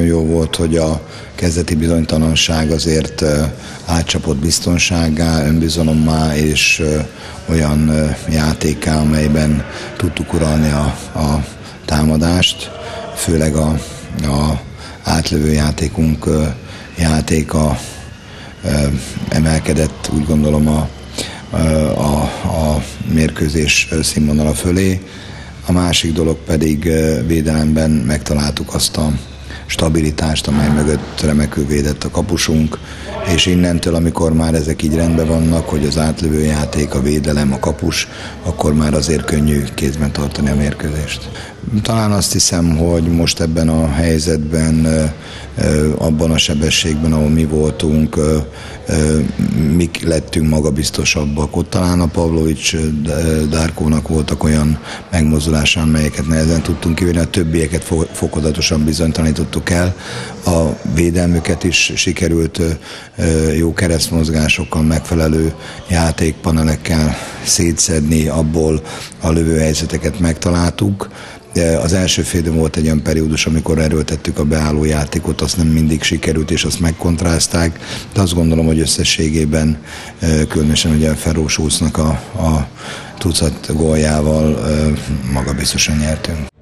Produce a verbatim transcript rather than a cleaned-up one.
nagyon jó volt, hogy a kezdeti bizonytalanság azért átcsapott biztonsággá, önbizalommá és olyan játékká, amelyben tudtuk uralni a, a támadást, főleg a, a átlövő játékunk játéka emelkedett, úgy gondolom, a, a, a mérkőzés színvonala fölé. A másik dolog pedig védelemben megtaláltuk azt a stabilitást, amely mögött remekül védett a kapusunk, és innentől, amikor már ezek így rendben vannak, hogy az átlövő játék, a védelem, a kapus, akkor már azért könnyű kézben tartani a mérkőzést. Talán azt hiszem, hogy most ebben a helyzetben, abban a sebességben, ahol mi voltunk, mik lettünk magabiztosabbak. Ott talán a Pavlovics Darkónak voltak olyan megmozdulása, amelyeket nehezen tudtunk kivenni, a többieket fokozatosan bizonytalanítottuk el. A védelmüket is sikerült jó keresztmozgásokkal, megfelelő játékpanelekkel szétszedni, abból a lövőhelyzeteket megtaláltuk. Az első félidőben volt egy olyan periódus, amikor erőltettük a beálló játékot, azt nem mindig sikerült, és azt megkontrázták, de azt gondolom, hogy összességében különösen ugye Feró Schulznak a, a tucat góljával magabiztosan nyertünk.